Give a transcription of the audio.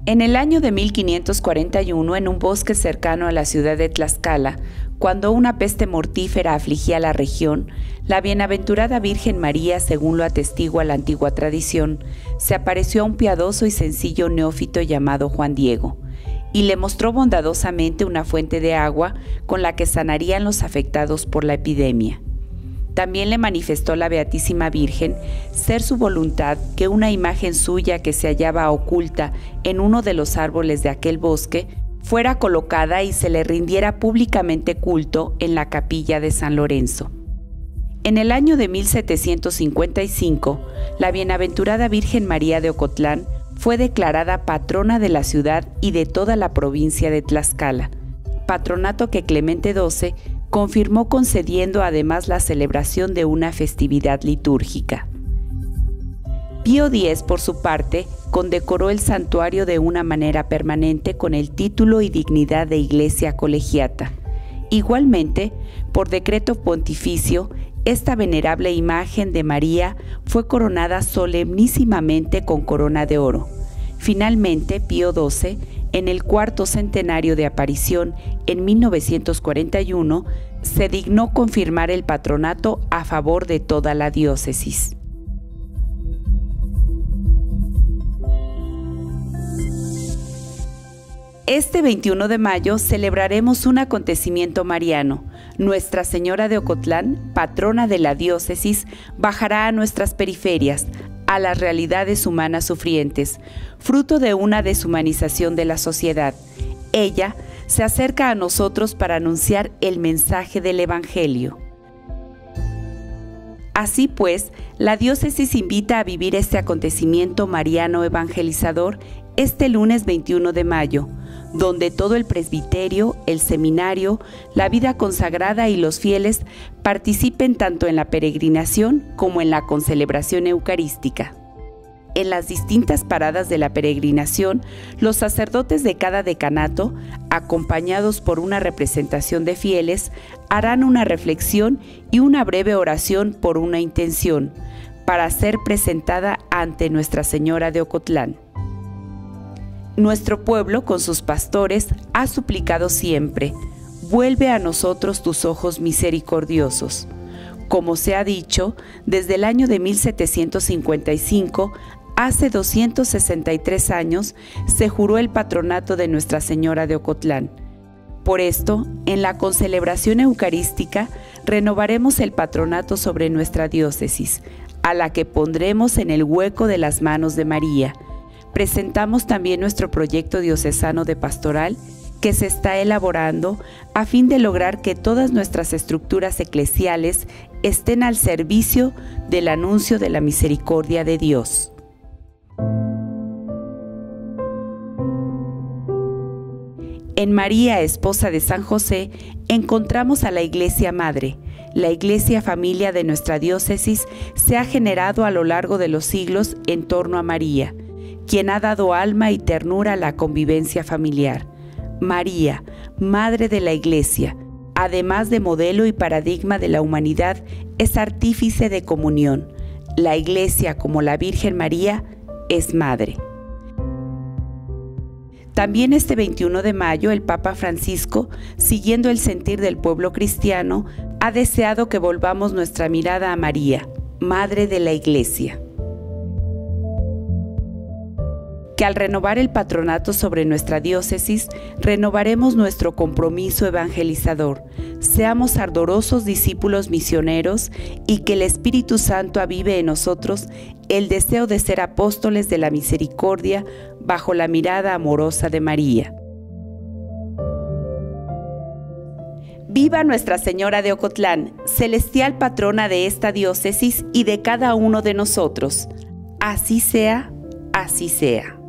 En el año de 1541, en un bosque cercano a la ciudad de Tlaxcala, cuando una peste mortífera afligía a la región, la bienaventurada Virgen María, según lo atestigua la antigua tradición, se apareció a un piadoso y sencillo neófito llamado Juan Diego, y le mostró bondadosamente una fuente de agua con la que sanarían los afectados por la epidemia. También le manifestó la Beatísima Virgen ser su voluntad que una imagen suya que se hallaba oculta en uno de los árboles de aquel bosque fuera colocada y se le rindiera públicamente culto en la capilla de San Lorenzo. En el año de 1755, la bienaventurada Virgen María de Ocotlán fue declarada patrona de la ciudad y de toda la provincia de Tlaxcala, patronato que Clemente XII confirmó concediendo además la celebración de una festividad litúrgica. Pío X, por su parte, condecoró el santuario de una manera permanente con el título y dignidad de iglesia colegiata. Igualmente, por decreto pontificio, esta venerable imagen de María fue coronada solemnísimamente con corona de oro. Finalmente, Pío XII, en el cuarto centenario de aparición, en 1941, se dignó confirmar el patronato a favor de toda la diócesis. Este 21 de mayo celebraremos un acontecimiento mariano. Nuestra Señora de Ocotlán, patrona de la diócesis, bajará a nuestras periferias, a las realidades humanas sufrientes, fruto de una deshumanización de la sociedad. Ella se acerca a nosotros para anunciar el mensaje del Evangelio. Así pues, la diócesis invita a vivir este acontecimiento mariano evangelizador este lunes 21 de mayo, donde todo el presbiterio, el seminario, la vida consagrada y los fieles participen tanto en la peregrinación como en la concelebración eucarística. En las distintas paradas de la peregrinación, los sacerdotes de cada decanato, acompañados por una representación de fieles, harán una reflexión y una breve oración por una intención, para ser presentada ante Nuestra Señora de Ocotlán. Nuestro pueblo, con sus pastores, ha suplicado siempre: vuelve a nosotros tus ojos misericordiosos. Como se ha dicho, desde el año de 1755, hace 263 años, se juró el patronato de Nuestra Señora de Ocotlán. Por esto, en la concelebración eucarística, renovaremos el patronato sobre nuestra diócesis, a la que pondremos en el hueco de las manos de María. Presentamos también nuestro proyecto diocesano de pastoral que se está elaborando a fin de lograr que todas nuestras estructuras eclesiales estén al servicio del anuncio de la misericordia de Dios. En María, esposa de San José, encontramos a la Iglesia Madre. La Iglesia Familia de nuestra diócesis se ha generado a lo largo de los siglos en torno a María, quien ha dado alma y ternura a la convivencia familiar. María, Madre de la Iglesia, además de modelo y paradigma de la humanidad, es artífice de comunión. La Iglesia, como la Virgen María, es Madre. También este 21 de mayo, el Papa Francisco, siguiendo el sentir del pueblo cristiano, ha deseado que volvamos nuestra mirada a María, Madre de la Iglesia. Que al renovar el patronato sobre nuestra diócesis, renovaremos nuestro compromiso evangelizador, seamos ardorosos discípulos misioneros y que el Espíritu Santo avive en nosotros el deseo de ser apóstoles de la misericordia bajo la mirada amorosa de María. Viva Nuestra Señora de Ocotlán, celestial patrona de esta diócesis y de cada uno de nosotros. Así sea, así sea.